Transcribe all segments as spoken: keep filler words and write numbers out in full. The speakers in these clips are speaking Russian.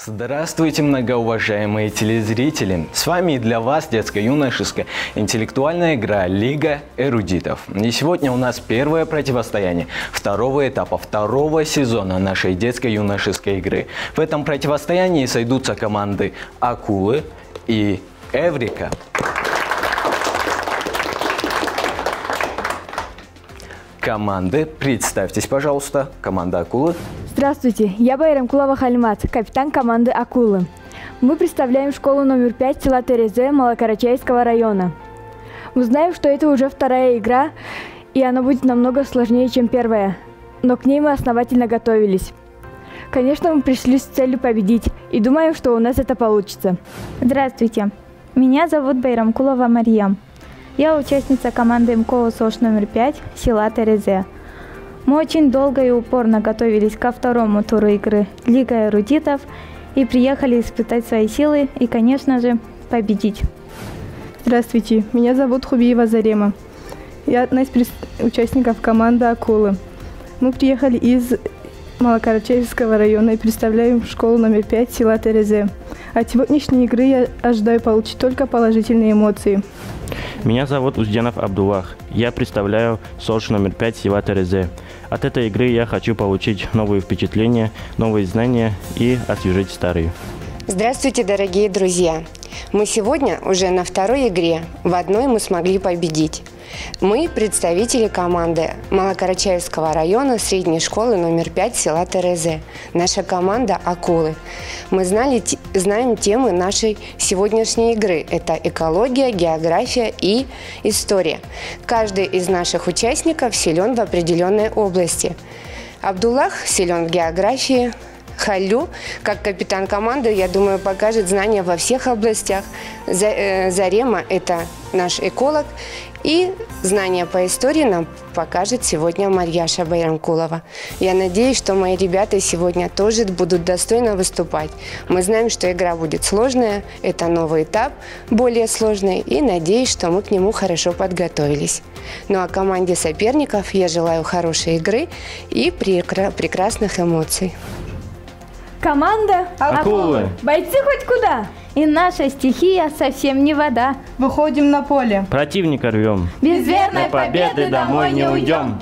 Здравствуйте, многоуважаемые телезрители! С вами и для вас детско-юношеская интеллектуальная игра «Лига эрудитов». И сегодня у нас первое противостояние второго этапа, второго сезона нашей детско-юношеской игры. В этом противостоянии сойдутся команды «Акулы» и «Эврика». Команды, представьтесь, пожалуйста. Команда «Акулы». Здравствуйте, я Байрамкулова Халимат, капитан команды «Акулы». Мы представляем школу номер пять села Терезе Малокарачаевского района. Мы знаем, что это уже вторая игра, и она будет намного сложнее, чем первая. Но к ней мы основательно готовились. Конечно, мы пришли с целью победить, и думаем, что у нас это получится. Здравствуйте, меня зовут Байрамкулова Мария. Я участница команды МКО СОЖ номер пять села Терезе. Мы очень долго и упорно готовились ко второму туру игры «Лига эрудитов» и приехали испытать свои силы и, конечно же, победить. Здравствуйте, меня зовут Хубиева Зарема. Я одна из участников команды «Акулы». Мы приехали из Малокарачаевского района и представляем школу номер пять села Терезе. От сегодняшней игры я ожидаю получить только положительные эмоции. Меня зовут Узденов Абдуллах. Я представляю СОЖ номер пять села Терезе. От этой игры я хочу получить новые впечатления, новые знания и освежить старые. Здравствуйте, дорогие друзья! Мы сегодня уже на второй игре. В одной мы смогли победить. Мы представители команды Малокарачаевского района средней школы номер пять села Терезе. Наша команда «Акулы». Мы знали, знаем темы нашей сегодняшней игры. Это экология, география и история. Каждый из наших участников силен в определенной области. Абдуллах силен в географии. Халю, как капитан команды, я думаю, покажет знания во всех областях. Зарема – это наш эколог. И знания по истории нам покажет сегодня Марьяша Байрамкулова. Я надеюсь, что мои ребята сегодня тоже будут достойно выступать. Мы знаем, что игра будет сложная, это новый этап, более сложный, и надеюсь, что мы к нему хорошо подготовились. Ну а команде соперников я желаю хорошей игры и прекра- прекрасных эмоций. Команда «Акулы». Бойцы хоть куда! И наша стихия совсем не вода. Выходим на поле. Противника рвем. Без верной победы домой не уйдем.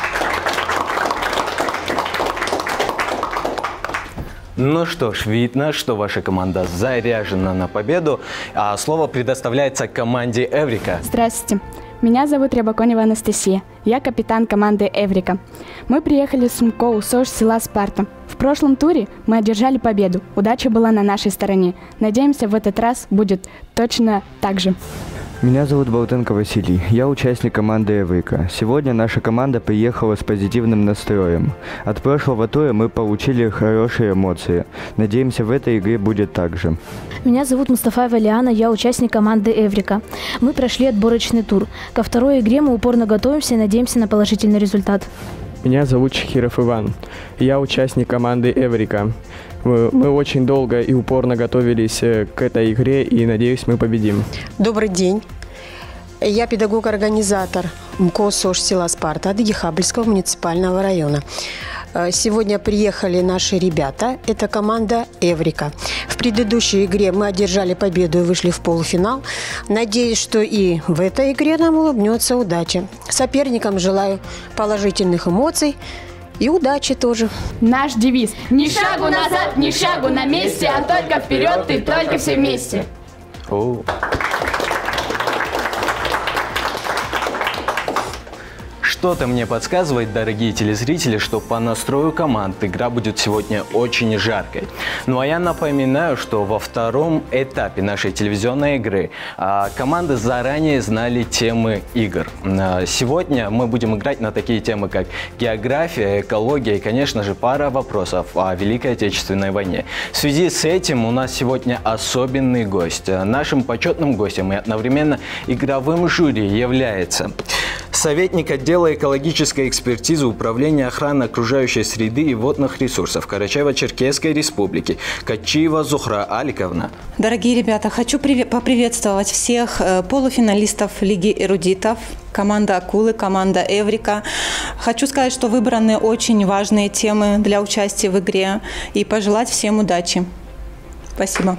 Ну что ж, видно, что ваша команда заряжена на победу, а слово предоставляется команде «Эврика». Здравствуйте. Меня зовут Рябаконева Анастасия. Я капитан команды «Эврика». Мы приехали с МКО СОЖ села Спарта. В прошлом туре мы одержали победу. Удача была на нашей стороне. Надеемся, в этот раз будет точно так же. Меня зовут Болтенко Василий. Я участник команды «Эврика». Сегодня наша команда приехала с позитивным настроем. От прошлого тура мы получили хорошие эмоции. Надеемся, в этой игре будет так же. Меня зовут Мустафаева Лиана, я участник команды «Эврика». Мы прошли отборочный тур. Ко второй игре мы упорно готовимся и надеемся на положительный результат. Меня зовут Чехиров Иван. Я участник команды «Эврика». Мы, мы очень долго и упорно готовились к этой игре и, надеюсь, мы победим. Добрый день. Я педагог-организатор МКО СОЖ села Спарта от Ехабльского муниципального района. Сегодня приехали наши ребята, это команда «Эврика». В предыдущей игре мы одержали победу и вышли в полуфинал. Надеюсь, что и в этой игре нам улыбнется удача. Соперникам желаю положительных эмоций и удачи тоже. Наш девиз – ни шагу назад, ни шагу на месте, а только вперед и только все вместе. О. Что-то мне подсказывает, дорогие телезрители, что по настрою команд игра будет сегодня очень жаркой. Ну а я напоминаю, что во втором этапе нашей телевизионной игры а, команды заранее знали темы игр. А, сегодня мы будем играть на такие темы, как география, экология и, конечно же, пара вопросов о Великой Отечественной войне. В связи с этим у нас сегодня особенный гость. Нашим почетным гостем и одновременно игровым жюри является советник отдела экологической экспертизы Управления охраны окружающей среды и водных ресурсов Карачаево-Черкесской Республики Качиева Зухра Аликовна. Дорогие ребята, хочу поприветствовать всех полуфиналистов Лиги эрудитов, команда «Акулы», команда «Эврика». Хочу сказать, что выбраны очень важные темы для участия в игре и пожелать всем удачи. Спасибо.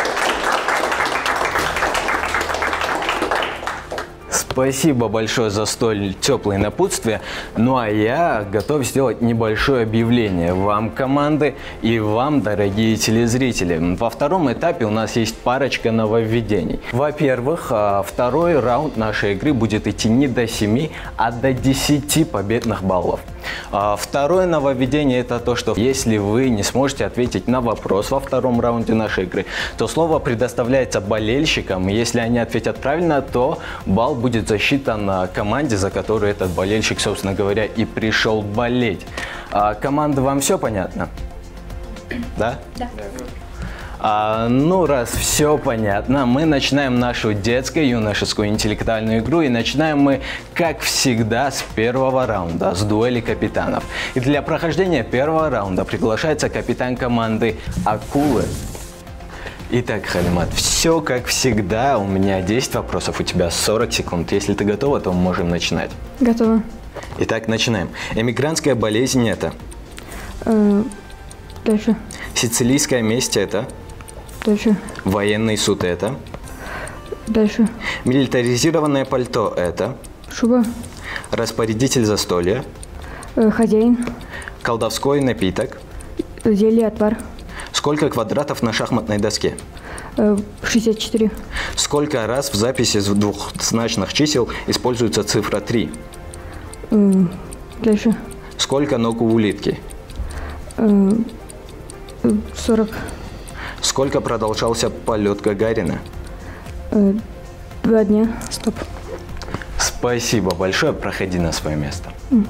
Спасибо большое за столь теплые напутствия. Ну а я готов сделать небольшое объявление вам, команды, и вам, дорогие телезрители. Во втором этапе у нас есть парочка нововведений. Во-первых, второй раунд нашей игры будет идти не до семи, а до десяти победных баллов. Второе нововведение — это то, что если вы не сможете ответить на вопрос во втором раунде нашей игры, то слово предоставляется болельщикам. Если они ответят правильно, то балл будет засчитан команде, за которую этот болельщик, собственно говоря, и пришел болеть. А, команда, вам все понятно? Да? Да. А, ну, раз все понятно, мы начинаем нашу детско-юношескую интеллектуальную игру. И начинаем мы, как всегда, с первого раунда, с дуэли капитанов. И для прохождения первого раунда приглашается капитан команды «Акулы». Итак, Халимат, все как всегда. У меня десять вопросов, у тебя сорок секунд. Если ты готова, то мы можем начинать. Готова. Итак, начинаем. Эмигрантская болезнь – это? Э, дальше. Сицилийская месть – это? Дальше. Военный суд – это? Дальше. Милитаризированное пальто – это? Шуба. Распорядитель застолья? Э, хозяин. Колдовской напиток? Зелье, отвар. Сколько квадратов на шахматной доске? Э, шестьдесят четыре. Сколько раз в записи двухзначных чисел используется цифра три? Э, дальше. Сколько ног у улитки? Э, сорок. Сколько продолжался полет Гагарина? Э, два дня. Стоп. Спасибо большое. Проходи на свое место. Mm.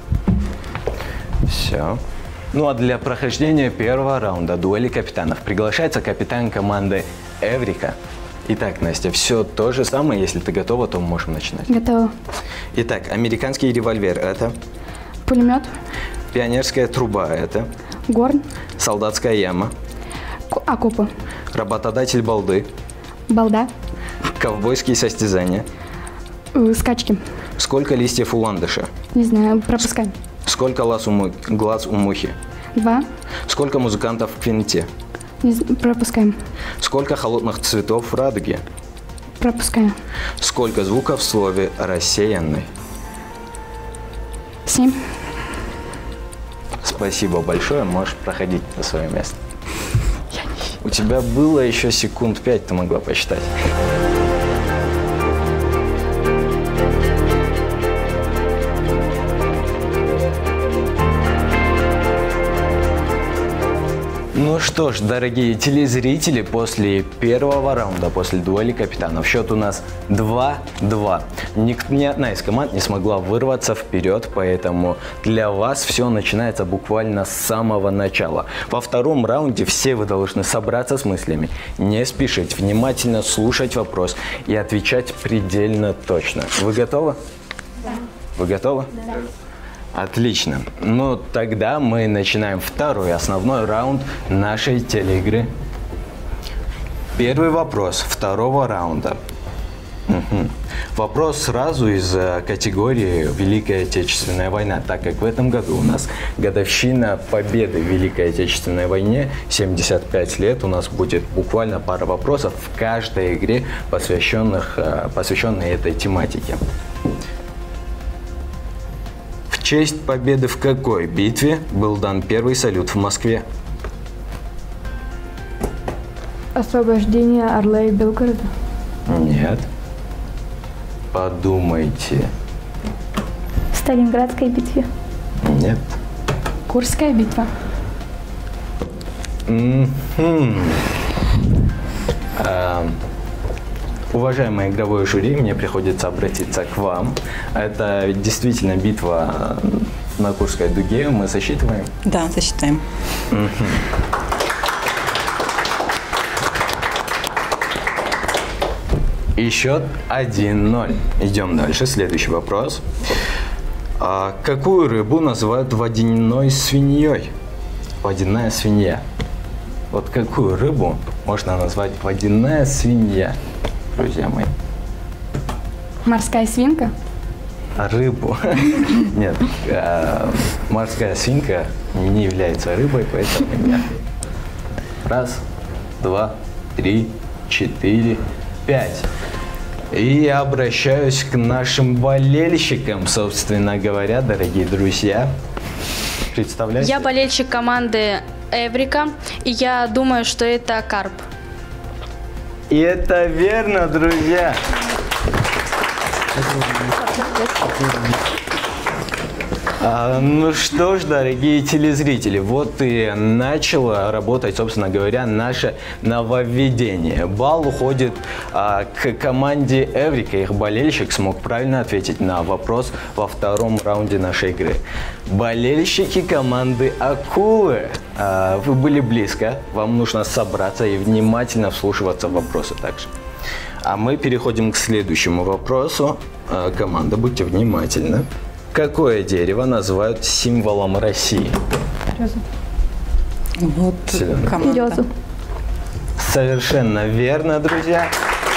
Все. Ну а для прохождения первого раунда дуэли капитанов приглашается капитан команды «Эврика». Итак, Настя, все то же самое. Если ты готова, то мы можем начинать. Готова. Итак, американский револьвер – это? Пулемет. Пионерская труба – это? Горн. Солдатская яма. Окопы. Работодатель балды. Балда. Ковбойские состязания. Э, скачки. Сколько листьев у ландыша? Не знаю, пропускаем. Сколько глаз у, му... глаз у мухи? Два. Сколько музыкантов в квинте? Не з... Пропускаем. Сколько холодных цветов в радуге? Пропускаем. Сколько звуков в слове «рассеянный»? Семь. Спасибо большое, можешь проходить на свое место. У тебя было еще секунд пять, ты могла посчитать. Ну что ж, дорогие телезрители, после первого раунда, после дуэли капитанов, счет у нас два-два. Ни, ни одна из команд не смогла вырваться вперед, поэтому для вас все начинается буквально с самого начала. Во втором раунде все вы должны собраться с мыслями, не спешить, внимательно слушать вопрос и отвечать предельно точно. Вы готовы? Да. Вы готовы? Да. Отлично. Ну, тогда мы начинаем второй основной раунд нашей телеигры. Первый вопрос второго раунда. Угу. Вопрос сразу из категории «Великая Отечественная война», так как в этом году у нас годовщина победы в Великой Отечественной войне, семьдесят пять лет, у нас будет буквально пара вопросов в каждой игре, посвященных, посвященной этой тематике. В честь победы в какой битве был дан первый салют в Москве? Освобождение Орла и Белгорода. Нет. Подумайте. В Сталинградской битве. Нет. Курская битва. Mm-hmm. а, уважаемое игровое жюри, мне приходится обратиться к вам. Это действительно битва на Курской дуге. Мы засчитываем? Да, засчитаем. Mm-hmm. И счет один ноль. Идем дальше. Следующий вопрос. А какую рыбу называют водяной свиньей? Водяная свинья. Вот какую рыбу можно назвать водяная свинья, друзья мои? Морская свинка? Рыбу. Нет. Морская свинка не является рыбой, поэтому нет. Раз, два, три, четыре, пять. И я обращаюсь к нашим болельщикам, собственно говоря, дорогие друзья. Представляете? Я болельщик команды Эврика, и я думаю, что это карп. И это верно, друзья. А, ну что ж, дорогие телезрители, вот и начало работать, собственно говоря, наше нововведение. Балл уходит а, к команде Эврика. Их болельщик смог правильно ответить на вопрос во втором раунде нашей игры. Болельщики команды Акулы, а, вы были близко. Вам нужно собраться и внимательно вслушиваться в вопросы также. А мы переходим к следующему вопросу. А, команда, будьте внимательны. Какое дерево называют символом России? Березу. Вот команда. Березу. Совершенно верно, друзья.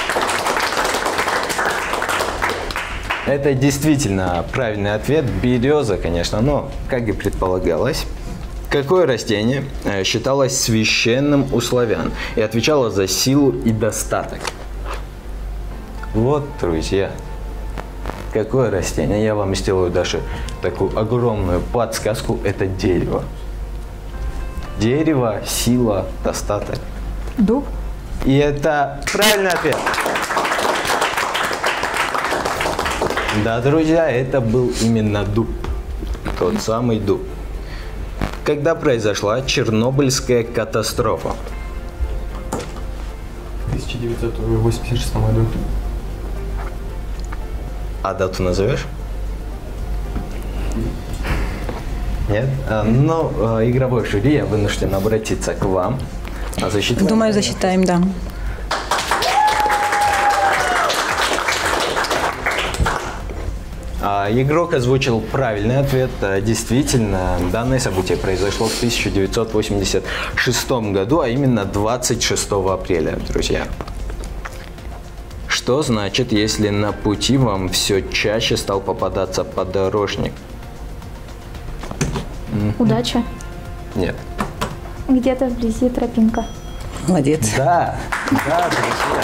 Это действительно правильный ответ. Береза, конечно, но, как и предполагалось. Какое растение считалось священным у славян и отвечало за силу и достаток? Вот, друзья. Какое растение? Я вам сделаю даже такую огромную подсказку. Это дерево. Дерево, сила, достаток. Дуб. И это правильный ответ. Да, друзья, это был именно дуб. Тот самый дуб. Когда произошла Чернобыльская катастрофа? В тысяча девятьсот восемьдесят шестом году. А дату назовешь? Нет? А, ну, а, игровой жюри, я вынужден обратиться к вам. А засчитываем? Думаю, засчитаем, да. А, игрок озвучил правильный ответ. А, действительно, данное событие произошло в тысяча девятьсот восемьдесят шестом году, а именно двадцать шестого апреля, друзья. Что значит, если на пути вам все чаще стал попадаться подорожник? Удача. Нет. Где-то вблизи тропинка. Молодец. Да, да, друзья.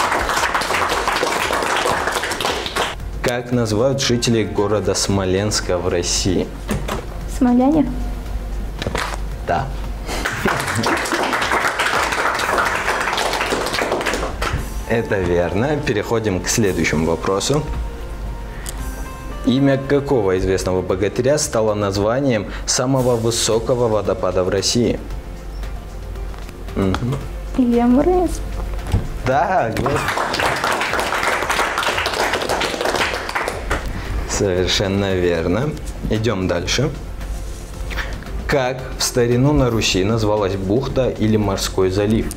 Как называют жителей города Смоленска в России? Смоляне? Да. Это верно. Переходим к следующему вопросу. Имя какого известного богатыря стало названием самого высокого водопада в России? Угу. Илья Муромец? Да, Господи. Совершенно верно. Идем дальше. Как в старину на Руси называлась бухта или морской залив?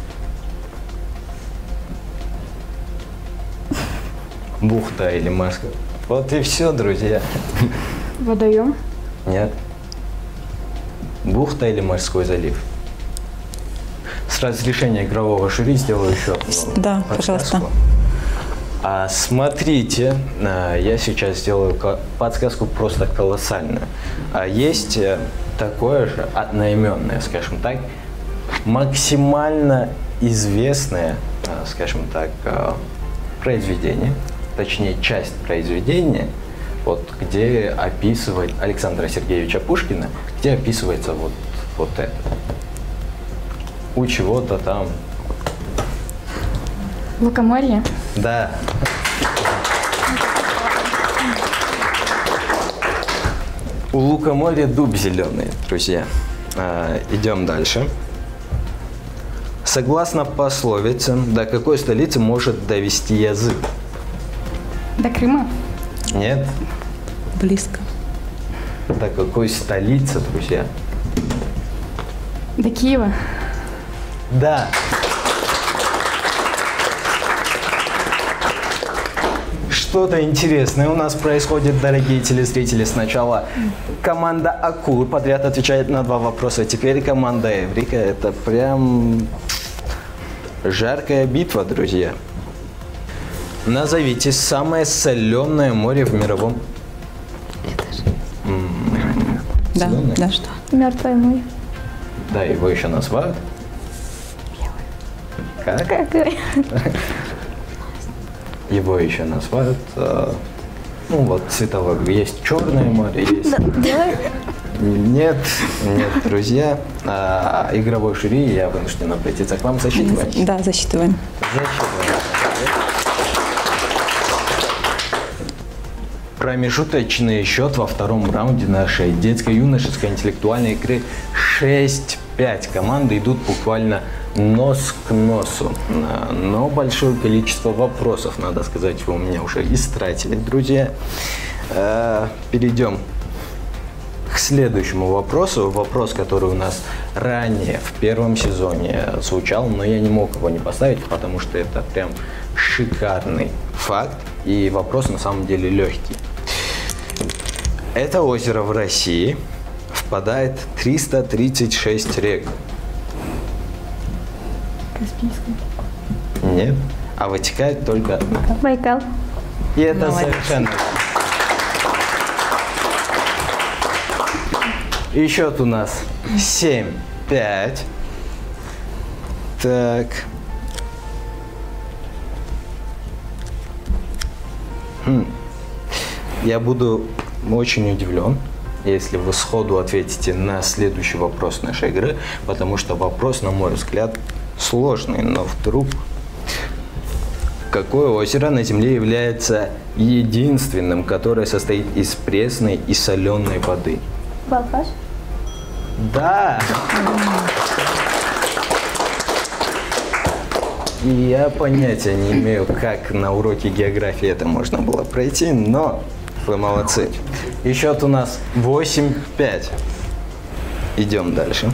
Бухта или морской. Вот и все, друзья. Водоем? Нет. Бухта или морской залив? С разрешения игрового жюри сделаю еще Да, подсказку. пожалуйста. А, смотрите, я сейчас сделаю подсказку просто колоссальную. А есть такое же одноименное, скажем так, максимально известное, скажем так, произведение, точнее часть произведения, вот где описывает Александра Сергеевича Пушкина, где описывается вот, вот это. У чего-то там. Лукоморье? Да. У лукоморья дуб зеленый, друзья. А, идем дальше. Согласно пословице, до какой столицы может довести язык? До Крыма? Нет. Близко. До какой столицы, друзья? До Киева? Да. Что-то интересное у нас происходит, дорогие телезрители. Сначала команда Акулы подряд отвечает на два вопроса. Теперь команда Эврика. Это прям жаркая битва, друзья. Назовите самое соленое море в мировом. Да, Соленое? да, что? Мертвое море. Да, его еще называют. Как? Какой? Его еще называют, э, ну вот цветовой. Есть Черное море, есть... Давай. Нет, нет, друзья. А, игровой жюри, я вынужден обратиться к вам. Засчитываем? Да, засчитываем. Засчитываем. Промежуточный счет во втором раунде нашей детско-юношеской интеллектуальной игры шесть пять. Команды идут буквально нос к носу. Но большое количество вопросов, надо сказать, вы у меня уже истратили, друзья. Перейдем к следующему вопросу. Вопрос, который у нас ранее в первом сезоне звучал, но я не мог его не поставить, потому что это прям шикарный факт. И вопрос на самом деле легкий. Это озеро в России впадает триста тридцать шесть рек. Каспийская. Нет. А вытекает только одна. Байкал. И это Молодец. совершенно... И счет у нас семь пять. Так. Хм. Я буду очень удивлен, если вы сходу ответите на следующий вопрос нашей игры, потому что вопрос, на мой взгляд, сложный, но вдруг... Какое озеро на Земле является единственным, которое состоит из пресной и соленой воды? Балхаш? Да! И я понятия не имею, как на уроке географии это можно было пройти, но вы молодцы. И счет у нас восемь пять. Идем дальше.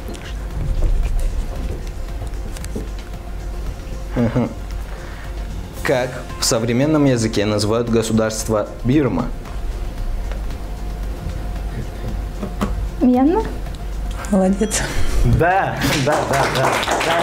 Как в современном языке называют государство Бирма? Мьянма? Молодец. Да, да, да, да. Да,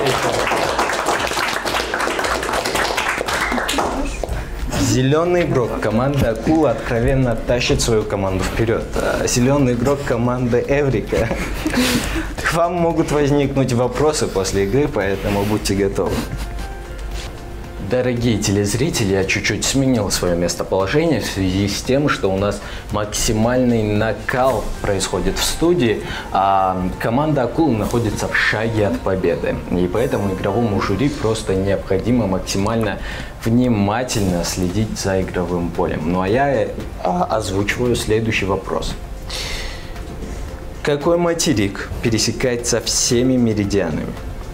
Зеленый игрок команды Акула откровенно тащит свою команду вперед. А зеленый игрок команды Эврика. К вам могут возникнуть вопросы после игры, поэтому будьте готовы. Дорогие телезрители, я чуть-чуть сменил свое местоположение в связи с тем, что у нас максимальный накал происходит в студии, а команда Акулы находится в шаге от победы. И поэтому игровому жюри просто необходимо максимально внимательно следить за игровым полем. Ну а я озвучиваю следующий вопрос. Какой материк пересекается всеми меридианами?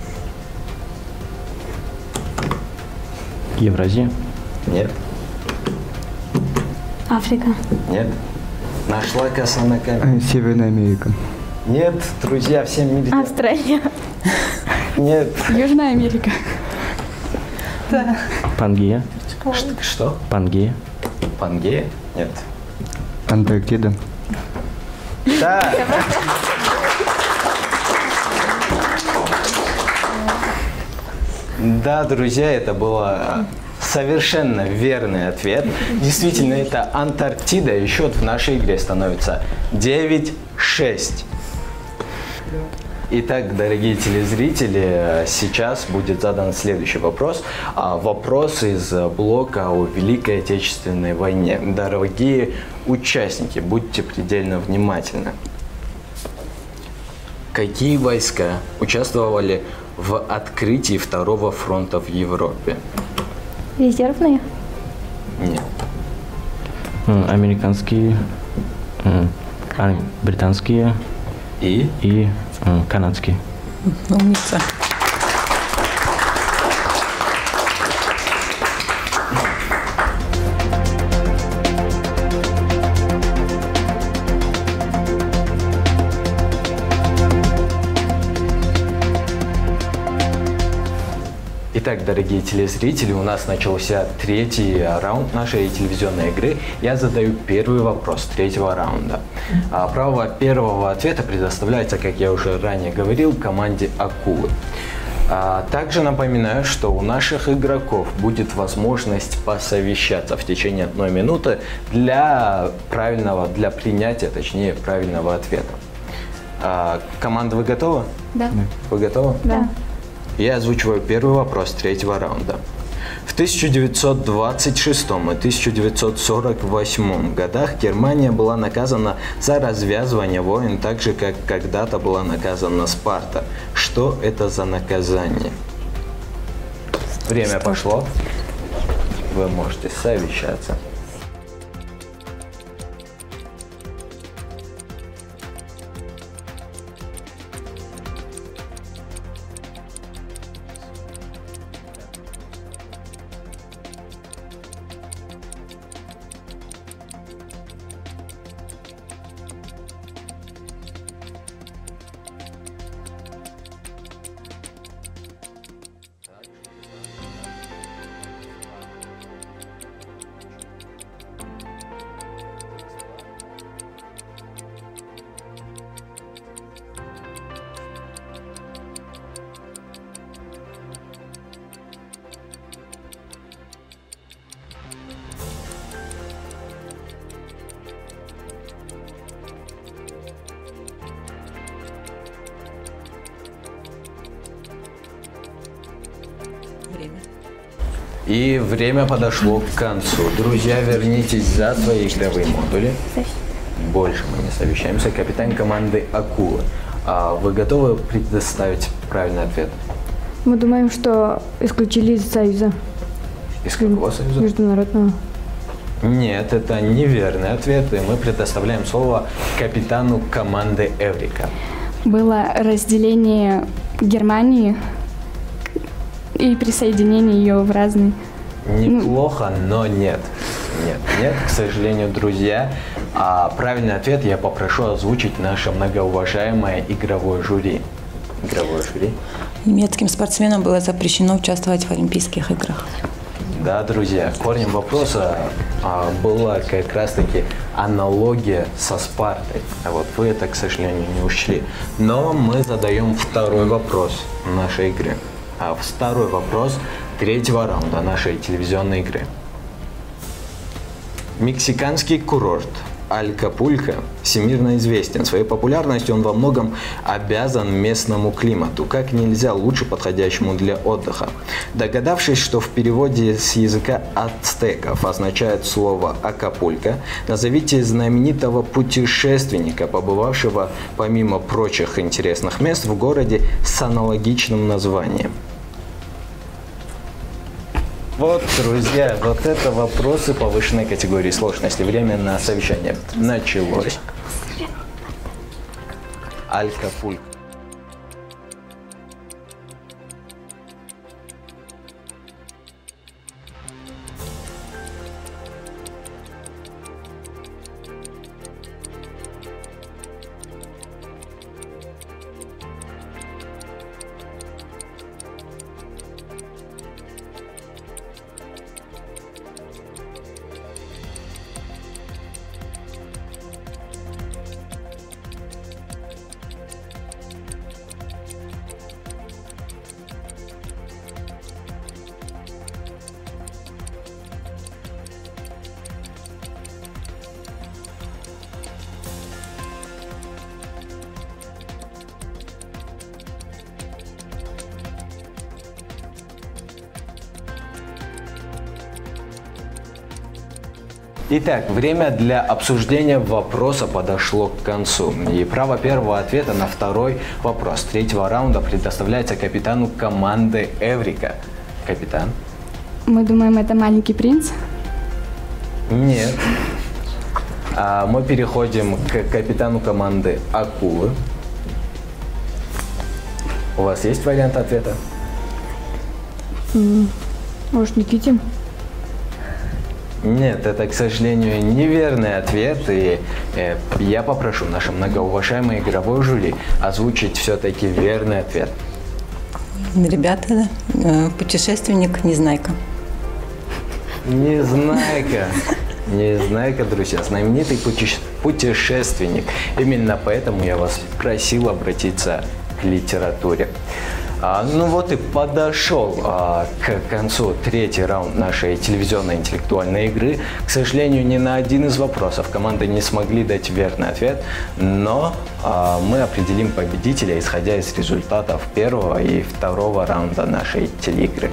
Евразия? Нет. Африка. Нет. Нашла коса на камень. Северная Америка. Нет, друзья, всем меридиан. Австралия. Нет. Южная Америка. Да. Пангея? Что? Что? Пангея? Пангея? Нет. Антарктида. Да. Да, друзья, это был совершенно верный ответ. Действительно, это Антарктида, и счет в нашей игре становится девять шесть. Итак, дорогие телезрители, сейчас будет задан следующий вопрос. Вопрос из блока о Великой Отечественной войне. Дорогие участники, будьте предельно внимательны. Какие войска участвовали в открытии Второго фронта в Европе? Резервные? Нет. Американские, британские и, и канадские. Умница. Итак, дорогие телезрители, у нас начался третий раунд нашей телевизионной игры. Я задаю первый вопрос третьего раунда. Право первого ответа предоставляется, как я уже ранее говорил, команде Акулы. Также напоминаю, что у наших игроков будет возможность посовещаться в течение одной минуты для правильного, для принятия, точнее, правильного ответа. Команда, вы готовы? Да. Вы готовы? Да. Я озвучиваю первый вопрос третьего раунда. В тысяча девятьсот двадцать шестом и тысяча девятьсот сорок восьмом годах Германия была наказана за развязывание войн, так же, как когда-то была наказана Спарта. Что это за наказание? Время пошло. Вы можете совещаться. Время. И время подошло к концу. Друзья, вернитесь за свои игровые модули. Больше мы не совещаемся. Капитан команды «Акула». А вы готовы предоставить правильный ответ? Мы думаем, что исключили из Союза. Из какого союза? Международного. Нет, это неверный ответ, и мы предоставляем слово капитану команды «Эврика». Было разделение Германии и присоединение ее в разные. Неплохо, но нет. Нет, нет, к сожалению, друзья. А правильный ответ я попрошу озвучить наше многоуважаемое игровое жюри. Игровое жюри. Немецким спортсменам было запрещено участвовать в Олимпийских играх. Да, друзья, корнем вопроса а, была как раз-таки аналогия со Спартой. А вот вы это, к сожалению, не учли. Но мы задаем второй вопрос нашей игры. А второй вопрос третьего раунда нашей телевизионной игры. Мексиканский курорт Акапулько всемирно известен. Своей популярностью он во многом обязан местному климату, как нельзя лучше подходящему для отдыха. Догадавшись, что в переводе с языка ацтеков означает слово «Акапулько», назовите знаменитого путешественника, побывавшего, помимо прочих интересных мест, в городе с аналогичным названием. Вот, друзья, вот это вопросы повышенной категории сложности. Время на совещание началось. Акапулько. Итак, время для обсуждения вопроса подошло к концу. И право первого ответа на второй вопрос третьего раунда предоставляется капитану команды «Эврика». Капитан? Мы думаем, это «Маленький принц». Нет. А мы переходим к капитану команды «Акулы». У вас есть вариант ответа? Может, Никитин? Нет, это, к сожалению, неверный ответ, и э, я попрошу наше многоуважаемое игровое жюри озвучить все-таки верный ответ. Ребята, э, путешественник Незнайка. Незнайка. Незнайка, друзья, знаменитый путешественник. Именно поэтому я вас просил обратиться к литературе. А, ну вот и подошел а, к концу третий раунд нашей телевизионной интеллектуальной игры. К сожалению, ни на один из вопросов команды не смогли дать верный ответ, но а, мы определим победителя, исходя из результатов первого и второго раунда нашей телеигры.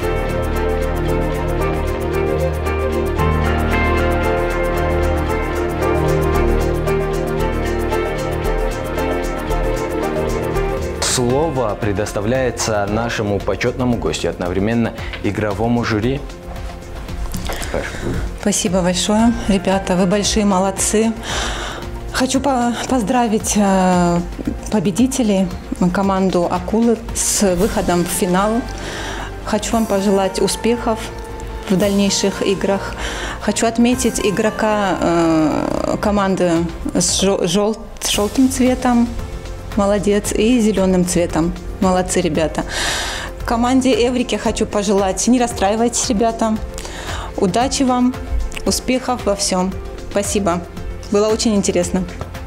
Слово предоставляется нашему почетному гостю, одновременно игровому жюри. Прошу. Спасибо большое, ребята, вы большие молодцы. Хочу по поздравить э, победителей, команду «Акулы» с выходом в финал. Хочу вам пожелать успехов в дальнейших играх. Хочу отметить игрока э, команды с жел жел желтым цветом. Молодец. И зеленым цветом. Молодцы, ребята. Команде Эврики хочу пожелать: не расстраивайтесь, ребята. Удачи вам, успехов во всем. Спасибо. Было очень интересно.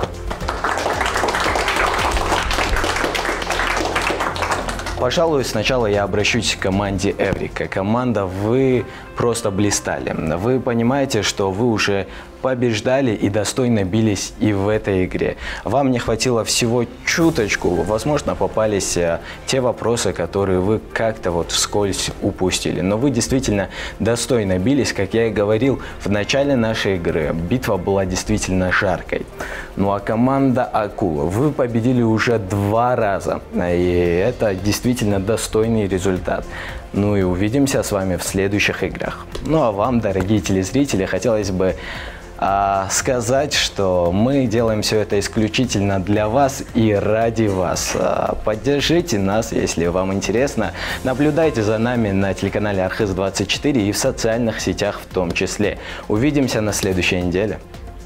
Пожалуй, сначала я обращусь к команде Эврика. Команда, вы просто блистали. Вы понимаете, что вы уже побеждали и достойно бились и в этой игре. Вам не хватило всего чуточку. Возможно, попались те вопросы, которые вы как-то вот вскользь упустили. Но вы действительно достойно бились. Как я и говорил, в начале нашей игры битва была действительно жаркой. Ну а команда «Акула», вы победили уже два раза. И это действительно достойный результат. Ну и увидимся с вами в следующих играх. Ну а вам, дорогие телезрители, хотелось бы а, сказать, что мы делаем все это исключительно для вас и ради вас. А, поддержите нас, если вам интересно. Наблюдайте за нами на телеканале Архыз двадцать четыре и в социальных сетях в том числе. Увидимся на следующей неделе.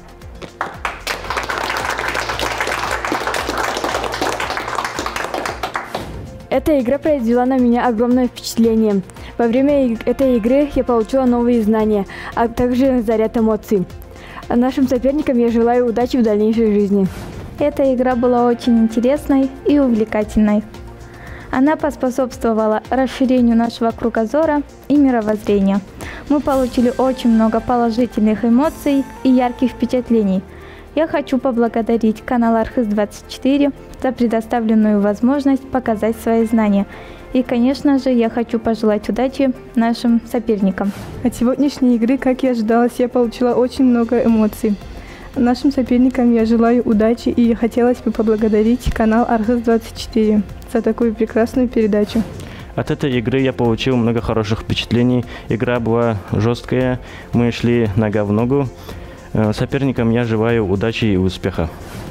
Эта игра произвела на меня огромное впечатление. Во время этой игры я получила новые знания, а также заряд эмоций. А нашим соперникам я желаю удачи в дальнейшей жизни. Эта игра была очень интересной и увлекательной. Она поспособствовала расширению нашего кругозора и мировоззрения. Мы получили очень много положительных эмоций и ярких впечатлений. Я хочу поблагодарить канал Архыз двадцать четыре за предоставленную возможность показать свои знания. И, конечно же, я хочу пожелать удачи нашим соперникам. От сегодняшней игры, как и ожидалось, я получила очень много эмоций. Нашим соперникам я желаю удачи и хотелось бы поблагодарить канал Архыз двадцать четыре за такую прекрасную передачу. От этой игры я получил много хороших впечатлений. Игра была жесткая, мы шли нога в ногу. Соперникам я желаю удачи и успеха.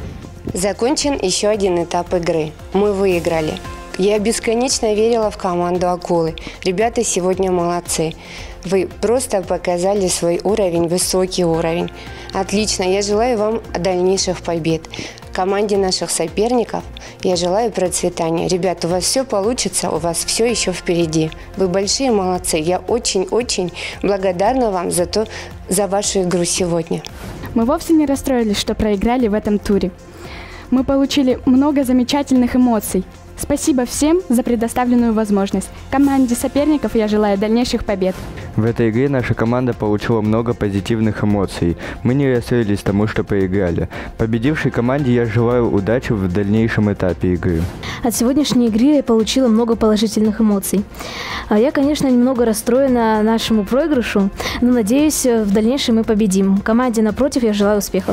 Закончен еще один этап игры. Мы выиграли. Я бесконечно верила в команду «Акулы». Ребята сегодня молодцы. Вы просто показали свой уровень, высокий уровень. Отлично. Я желаю вам дальнейших побед. Команде наших соперников я желаю процветания. Ребята, у вас все получится, у вас все еще впереди. Вы большие молодцы. Я очень-очень благодарна вам за то, за вашу игру сегодня. Мы вовсе не расстроились, что проиграли в этом туре. Мы получили много замечательных эмоций. Спасибо всем за предоставленную возможность. Команде соперников я желаю дальнейших побед. В этой игре наша команда получила много позитивных эмоций. Мы не расстроились тому, что проиграли. Победившей команде я желаю удачи в дальнейшем этапе игры. От сегодняшней игры я получила много положительных эмоций. Я, конечно, немного расстроена нашему проигрышу, но надеюсь, в дальнейшем мы победим. Команде напротив я желаю успехов.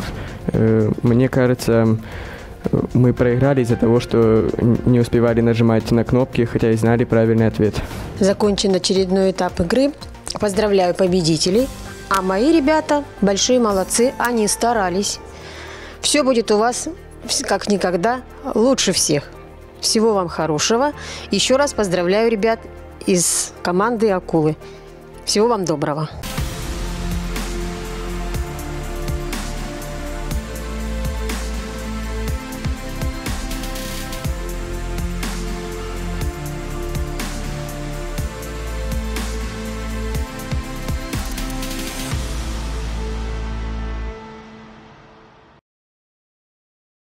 Мне кажется, мы проиграли из-за того, что не успевали нажимать на кнопки, хотя и знали правильный ответ. Закончен очередной этап игры. Поздравляю победителей. А мои ребята большие молодцы, они старались. Все будет у вас, как никогда, лучше всех. Всего вам хорошего. Еще раз поздравляю ребят из команды «Акулы». Всего вам доброго.